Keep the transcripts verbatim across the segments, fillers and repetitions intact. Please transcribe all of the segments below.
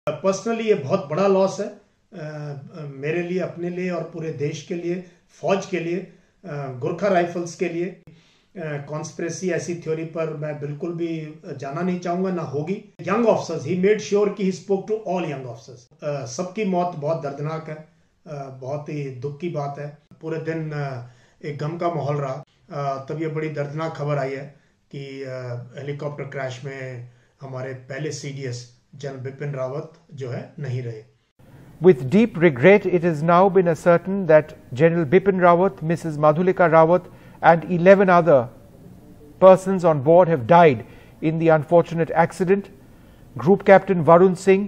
Personally ये बहुत बड़ा लॉस है आ, मेरे लिए, अपने लिए और पूरे देश के लिए, फौज के लिए, गोरखा राइफल्स के लिए। कॉन्स्पिरेसी ऐसी थ्योरी पर मैं बिल्कुल भी जाना नहीं चाहूंगा, ना होगी। Young officers, he made sure कि he spoke to all young officers. सबकी मौत बहुत दर्दनाक है, आ, बहुत ही दुख की बात है। पूरे दिन आ, एक गम का माहौल रहा। तब ये बड़ी दर्दनाक खबर आई है कि हेलीकॉप्टर क्रैश में हमारे पहले सीडीएस जनरल बिपिन रावत जो है नहीं रहे। With deep regret, it has now been ascertained that General Bipin Rawat, Missus Madhulika Rawat and eleven other persons on board have died in the unfortunate accident. Group Captain Varun Singh,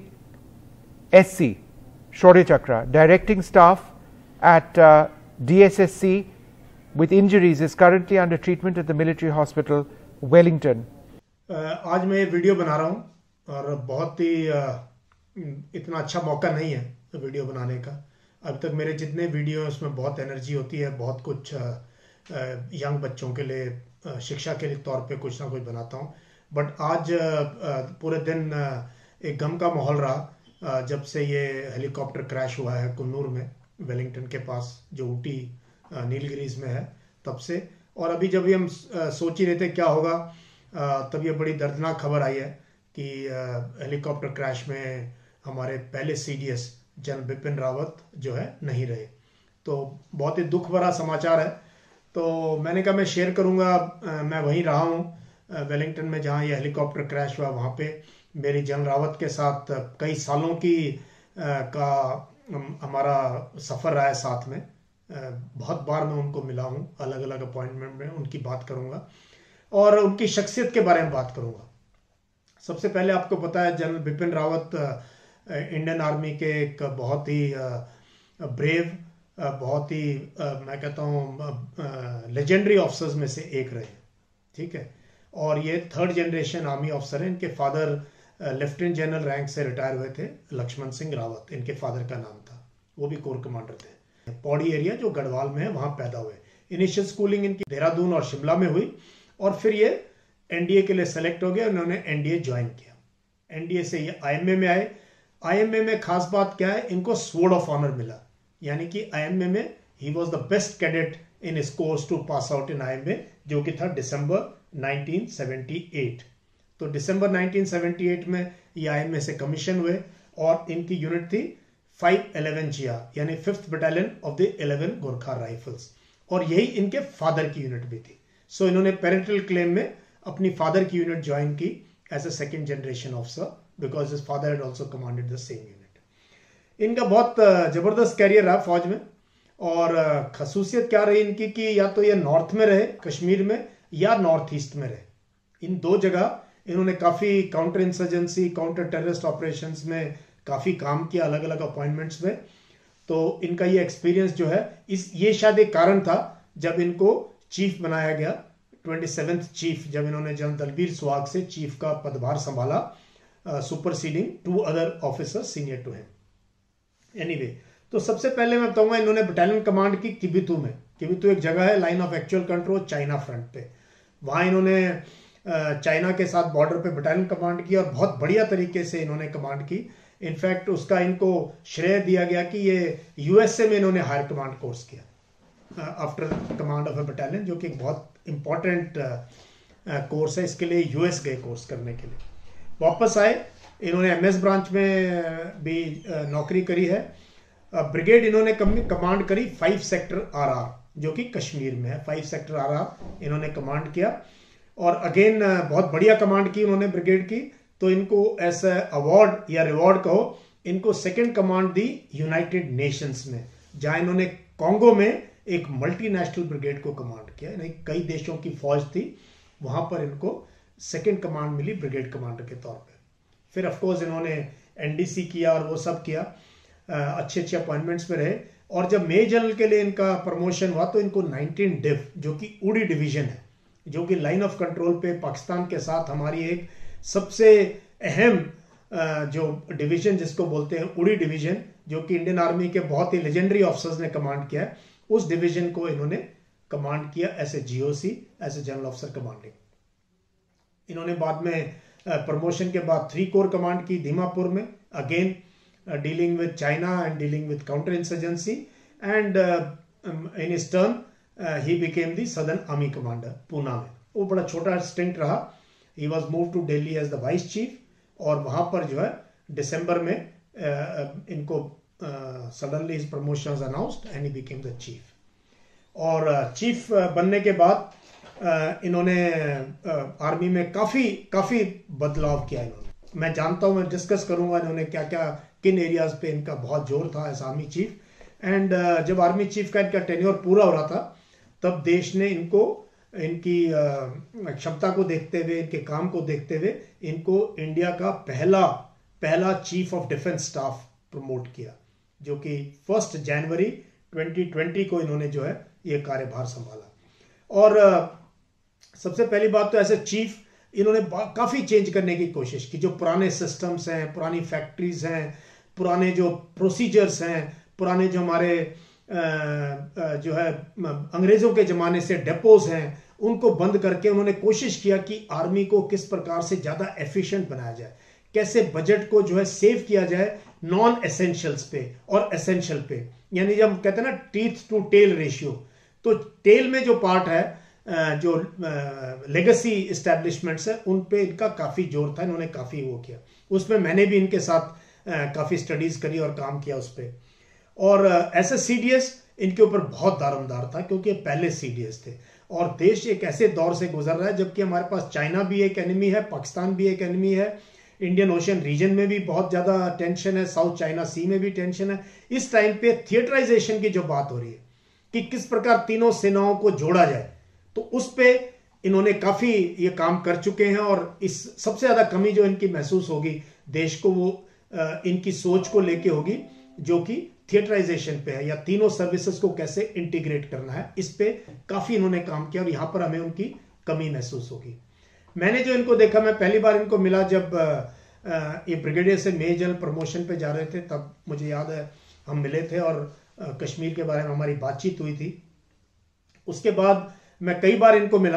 S C, Shaurya Chakra, directing staff at uh, D S S C with injuries is currently under treatment at the military hospital, Wellington. Uh, आज मैं ये video बना रहा हूँ और बहुत ही uh, इतना अच्छा मौका नहीं है वीडियो बनाने का। अब तक मेरे जितने वीडियो उसमें बहुत एनर्जी होती है, बहुत कुछ यंग बच्चों के लिए, शिक्षा के लिए तौर पे कुछ ना कुछ बनाता हूँ। बट आज पूरे दिन एक गम का माहौल रहा जब से ये हेलीकॉप्टर क्रैश हुआ है कुन्नूर में, वेलिंगटन के पास, जो ऊटी नीलगिरीज में है, तब से। और अभी जब भी हम सोच ही रहे थे क्या होगा, तब ये बड़ी दर्दनाक खबर आई है कि हेलीकॉप्टर क्रैश में हमारे पहले सीडीएस जनरल बिपिन रावत जो है नहीं रहे। तो बहुत ही दुख भरा समाचार है। तो मैंने कहा मैं शेयर करूंगा। मैं वहीं रहा हूं वेलिंगटन में जहां ये हेलीकॉप्टर क्रैश हुआ। वहां पे मेरी जनरल रावत के साथ कई सालों की का हमारा सफ़र रहा है साथ में। बहुत बार मैं उनको मिला हूं, अलग अलग अपॉइंटमेंट में उनकी बात करूंगा और उनकी शख्सियत के बारे में बात करूंगा। सबसे पहले आपको पता है general Bipin Rawat Indian army के एक बहुत ही ब्रेव, बहुत ही मैं कहता हूँ लेजेंडरी ऑफिसर्स में से एक रहे, ठीक है। और ये थर्ड जनरेशन आर्मी ऑफिसर हैं। इनके फादर लेफ्टिनेंट जनरल रैंक से रिटायर हुए थे, लक्ष्मण सिंह रावत इनके फादर का नाम था। वो भी कोर कमांडर थे। पौड़ी एरिया जो गढ़वाल में है वहाँ पैदा हुए। इनिशियल स्कूलिंग इनकी देहरादून और शिमला में हुई और फिर ये एनडीए के लिए सेलेक्ट हो गया। उन्होंने एनडीए ज्वाइन किया। एनडीए से ये आईएमए में आए। आईएमए में खास बात क्या है, इनको स्वॉर्ड ऑफ ऑनर मिला, यानी कि आईएमए में he was the best cadet in his course to pass out in IMA, जो कि था दिसंबर नाइनटीन सेवेंटी एट। तो दिसंबर नाइनटीन सेवेंटी एट में ये आईएमए से कमीशन हुए और इनकी यूनिट थी फाइव इलेवन जिया, यानी fifth battalion of the eleven Gorkha rifles, और यही इनके फादर की यूनिट भी थी। सो so, इन्होंने पेरेंटल क्लेम में अपनी फादर की यूनिट ज्वाइन की as a second generation officer, because his father had also commanded the same unit. इनका बहुत जबरदस्त कैरियर रहा फौज में। और खसूसियत क्या रही इनकी कि या तो ये नॉर्थ में रहे, कश्मीर में, या नॉर्थ ईस्ट में रहे। इन दो जगह इन्होंने काफी counter insurgency, counter terrorist operations में काफी काम किया, अलग अलग अपॉइंटमेंट्स में। तो इनका ये एक्सपीरियंस जो है, इस ये शायद एक कारण था जब इनको चीफ बनाया गया, ट्वेंटी सेवेंथ चीफ, जब इन्होंने जनरल दलबीर सुहाग से चीफ का पदभार संभाला, superseding two other officers senior to him. Anyway, तो सबसे पहले मैं बताऊंगा इन्होंने बटालियन कमांड की किबितू में। किबितू एक जगह है line of actual control China front पे। वहां इन्होंने चाइना के साथ बॉर्डर पे बटालियन कमांड की और बहुत बढ़िया तरीके से इन्होंने कमांड की। इनफैक्ट उसका इनको श्रेय दिया गया कि ये यूएसए में इन्होंने हायर कमांड कोर्स किया after command of a battalion, जो कि एक बहुत इंपॉर्टेंट कोर्स है। इसके लिए यूएस गए कोर्स करने के लिए। वापस आए, इन्होंने एमएस ब्रांच में भी नौकरी करी है। ब्रिगेड इन्होंने कमांड करी फाइव सेक्टर आरआर, जो कि कश्मीर में है। फाइव सेक्टर आरआर इन्होंने कमांड किया और अगेन बहुत बढ़िया कमांड की उन्होंने ब्रिगेड की। तो इनको ऐसा अवार्ड या रिवॉर्ड कहो, इनको सेकंड कमांड दी यूनाइटेड नेशंस में, जहां इन्होंने कॉन्गो में एक मल्टीनेशनल ब्रिगेड को कमांड किया। यानी कई देशों की फौज थी, वहां पर इनको सेकंड कमांड मिली ब्रिगेड कमांडर के तौर पे। फिर ऑफकोर्स इन्होंने एनडीसी किया और वो सब किया, अच्छे अच्छे अपॉइंटमेंट्स में रहे। और जब मेजर जनरल के लिए इनका प्रमोशन हुआ तो इनको नाइनटीन डिव, जो कि उड़ी डिवीजन है, जो कि लाइन ऑफ कंट्रोल पे पाकिस्तान के साथ हमारी एक सबसे अहम जो डिवीजन जिसको बोलते हैं उड़ी डिवीजन, जो कि इंडियन आर्मी के बहुत ही लेजेंडरी ऑफिसर्स ने कमांड किया है, उस डिवीजन को इन्होंने कमांड किया as a GOC, as a general officer commanding. इन्होंने बाद में प्रमोशन के बाद थ्री कोर कमांड की दीमापुर में, again uh, dealing with China and dealing with counterinsurgency, and uh, um, in his turn uh, he became the Southern Army Commander Poona में. वो बड़ा छोटा स्टिंट रहा. He was moved to Delhi as the Vice Chief, और वहां पर जो है दिसंबर में uh, इनको suddenly his promotion was announced and he became the chief. और चीफ uh, uh, बनने के बाद uh, इन्होंने आर्मी uh, में काफी काफी बदलाव किया इन्होंने. मैं जानता हूं, मैं डिस्कस करूंगा इन्होंने क्या क्या किन एरियाज पे इनका बहुत जोर था as army chief. And uh, जब आर्मी चीफ का इनका टेन्योर पूरा हो रहा था तब देश ने इनको इनकी क्षमता को देखते हुए, इनके काम को देखते हुए इनको इंडिया का पहला पहला chief of defence staff promote किया, जो कि फर्स्ट जनवरी ट्वेंटी ट्वेंटी को इन्होंने जो है ये कार्यभार संभाला. और सबसे पहली बात तो ऐसे चीफ इन्होंने काफी चेंज करने की कोशिश की. जो पुराने सिस्टम्स हैं, पुरानी फैक्ट्रीज हैं, पुराने जो प्रोसीजर्स हैं, पुराने जो हमारे जो है अंग्रेजों के जमाने से डेपोज हैं, उनको बंद करके उन्होंने कोशिश किया कि आर्मी को किस प्रकार से ज्यादा एफिशिएंट बनाया जाए, कैसे बजट को जो है सेव किया जाए नॉन एसेंशियल्स पे और एसेंशियल पे. यानी जब कहते हैं ना टीथ टू टेल रेशियो, तो टेल में जो पार्ट है जो लेगेसी एस्टैब्लिशमेंट्स है उन पे इनका काफी जोर था. इन्होंने काफी वो किया. उसमें मैंने भी इनके साथ काफी स्टडीज करी और काम किया उस पर. और ऐसे सीडीएस इनके ऊपर बहुत दारोमदार था क्योंकि पहले सीडीएस थे. और देश एक ऐसे दौर से गुजर रहा है जबकि हमारे पास चाइना भी एक एनिमी है, पाकिस्तान भी एक एनिमी है, इंडियन ओशन रीजन में भी बहुत ज्यादा टेंशन है, साउथ चाइना सी में भी टेंशन है. इस टाइम पे थिएटराइजेशन की जो बात हो रही है कि किस प्रकार तीनों सेनाओं को जोड़ा जाए, तो उस पे इन्होंने काफी ये काम कर चुके हैं. और इस सबसे ज्यादा कमी जो इनकी महसूस होगी देश को, वो इनकी सोच को लेके होगी जो कि थिएटराइजेशन पे है, या तीनों सर्विसेज को कैसे इंटीग्रेट करना है, इस पे काफी इन्होंने काम किया और यहां पर हमें उनकी कमी महसूस होगी. मैंने जो इनको देखा, मैं पहली बार इनको मिला जब ये ब्रिगेडियर से मेजर जनरल प्रमोशन पे जा रहे थे, तब मुझे याद है हम मिले थे और कश्मीर के बारे में हमारी बातचीत हुई थी. उसके बाद मैं कई बार इनको मिला,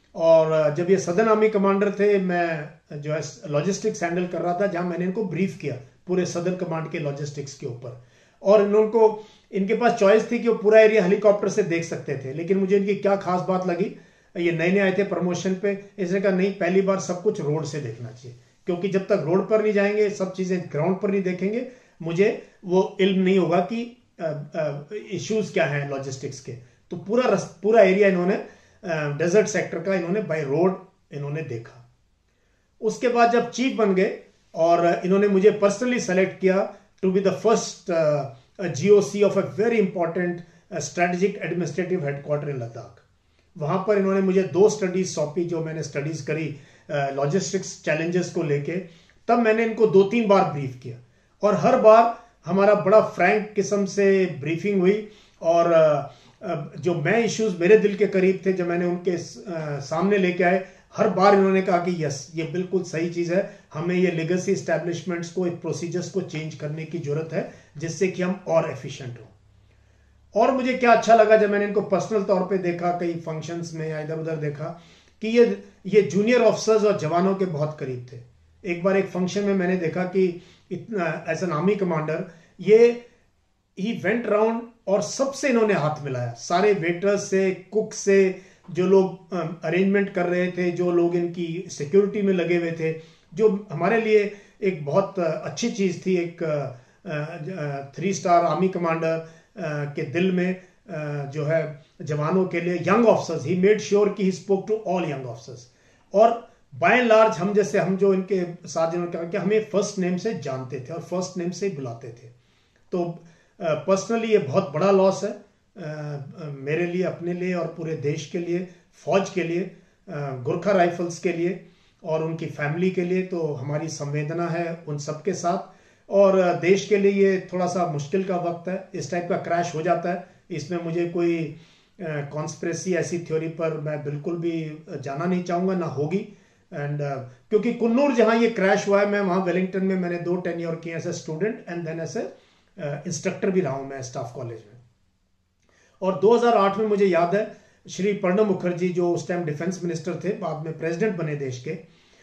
और जब ये सदर्न आर्मी कमांडर थे, मैं जो है लॉजिस्टिक्स हैंडल कर रहा था, जहां मैंने इनको ब्रीफ किया पूरे सदर्न कमांड के लॉजिस्टिक्स के ऊपर. और इनको इनके पास चॉइस थी कि वो पूरा एरिया हेलीकॉप्टर से देख सकते थे, लेकिन मुझे इनकी क्या खास बात लगी, ये नए नए आए थे प्रमोशन पे, इसने कहा नहीं, पहली बार सब कुछ रोड से देखना चाहिए, क्योंकि जब तक रोड पर नहीं जाएंगे, सब चीजें ग्राउंड पर नहीं देखेंगे, मुझे वो इल्म नहीं होगा कि इश्यूज क्या हैं लॉजिस्टिक्स के. तो पूरा पूरा एरिया इन्होंने डेजर्ट सेक्टर का इन्होंने बाय रोड इन्होंने देखा. उसके बाद जब चीफ बन गए और इन्होंने मुझे पर्सनली सेलेक्ट किया to be the first GOC of a very important strategic administrative headquarter in Ladakh. वहां पर इन्होंने मुझे दो स्टडीज सौंपी, जो मैंने स्टडीज करी लॉजिस्टिक्स uh, चैलेंजेस को लेके. तब मैंने इनको दो तीन बार ब्रीफ किया और हर बार हमारा बड़ा फ्रैंक किस्म से ब्रीफिंग हुई. और uh, जो मैं इश्यूज मेरे दिल के करीब थे, जब मैंने उनके uh, सामने लेके आए, हर बार इन्होंने कहा कि यस, ये बिल्कुल सही चीज है, हमें ये लेगेसी एस्टैब्लिशमेंट्स को, प्रोसीजर्स को चेंज करने की जरूरत है, जिससे कि हम और एफिशिएंट हो. और मुझे क्या अच्छा लगा जब मैंने इनको पर्सनल तौर पे देखा, कई फंक्शंस में या इधर उधर देखा, कि ये ये जूनियर ऑफिसर्स और जवानों के बहुत करीब थे. एक बार एक फंक्शन में मैंने देखा कि इतना एज एन आर्मी कमांडर ये ही वेंट राउंड और सबसे इन्होंने हाथ मिलाया, सारे वेटर्स से, कुक से, जो लोग अरेंजमेंट कर रहे थे, जो लोग इनकी सिक्योरिटी में लगे हुए थे, जो हमारे लिए एक बहुत अच्छी चीज थी. एक थ्री स्टार आर्मी कमांडर के दिल में जो है जवानों के लिए, young officers, he made sure कि he spoke to all young officers. और बाय एंड लार्ज हम जैसे हम जो इनके साथ जिन्होंने कहा कि हमें फर्स्ट नेम से जानते थे और फर्स्ट नेम से बुलाते थे. तो पर्सनली ये बहुत बड़ा लॉस है Uh, मेरे लिए, अपने लिए और पूरे देश के लिए, फौज के लिए, गोरखा राइफल्स के लिए और उनकी फैमिली के लिए. तो हमारी संवेदना है उन सबके साथ. और देश के लिए ये थोड़ा सा मुश्किल का वक्त है. इस टाइप का क्रैश हो जाता है, इसमें मुझे कोई कॉन्स्पिरेसी ऐसी थ्योरी पर मैं बिल्कुल भी जाना नहीं चाहूंगा, ना होगी. एंड uh, क्योंकि कुन्नूर जहां ये क्रैश हुआ है, मैं वहां वेलिंगटन में मैंने दो टेन्योर किए as a student and then as a instructor भी रहा हूं मैं स्टाफ कॉलेज में. और दो हज़ार आठ में मुझे याद है श्री प्रणब मुखर्जी, जो उस टाइम डिफेंस मिनिस्टर थे, बाद में प्रेसिडेंट बने देश के,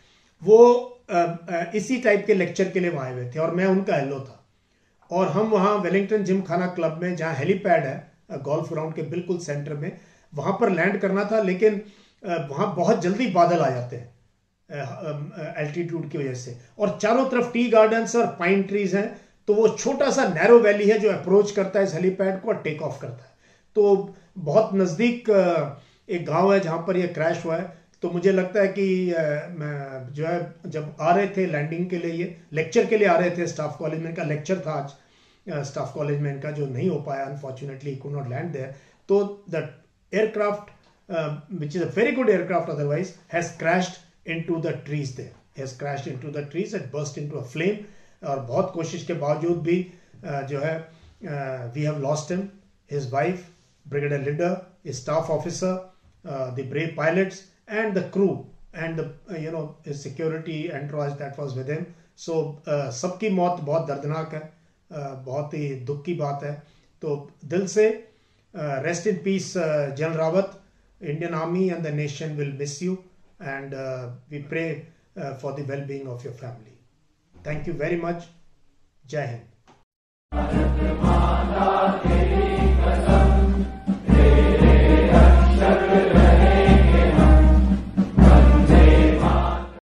वो आ, आ, इसी टाइप के लेक्चर के लिए वहाँ आए हुए थे और मैं उनका हेलो था। और हम वहाँ वेलिंगटन जिम खाना क्लब में, जहाँ हेलीपैड है गोल्फ ग्राउंड के बिल्कुल सेंटर में, वहाँ पर लैंड करना था, लेकिन वहाँ बहुत जल्दी बादल आ जाते हैं एल्टीट्यूड की वजह से, और चारों तरफ टी गार्डन्स और पाइन ट्रीज हैं, तो वो छोटा सा नैरो वैली है जो अप्रोच करता है इस हेलीपैड को और टेक ऑफ करता है। तो बहुत नज़दीक एक गांव है जहां पर ये क्रैश हुआ है। तो मुझे लगता है कि जो है, जब आ रहे थे लैंडिंग के लिए, ये लेक्चर के लिए आ रहे थे स्टाफ कॉलेज में, इनका लेक्चर था आज स्टाफ कॉलेज में इनका, जो नहीं हो पाया unfortunately, could not land there. तो the aircraft which is a very good aircraft otherwise has crashed into the trees there, has crashed into the trees, it burst into a flame. और बहुत कोशिश के बावजूद भी uh, जो है we have lost him, his wife, brigadier Lidder, his staff officer, uh, the brave pilots and the crew and the uh, you know his security entourage that was with him. So uh, सबकी मौत बहुत दर्दनाक है, uh, बहुत ही दुख की बात है। तो दिल से rest in peace general Rawat, Indian Army and the nation will miss you, and uh, we pray uh, for the well-being of your family. Thank you very much. Jai Hind.